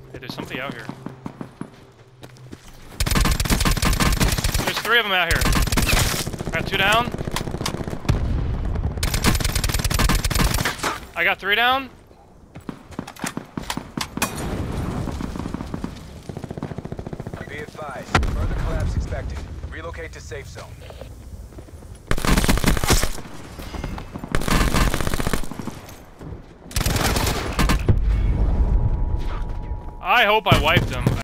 Hey, there's somebody out here. There's 3 of them out here. Got 2 down. I got 3 down. Be advised, further collapse expected. Relocate to safe zone. I hope I wiped him.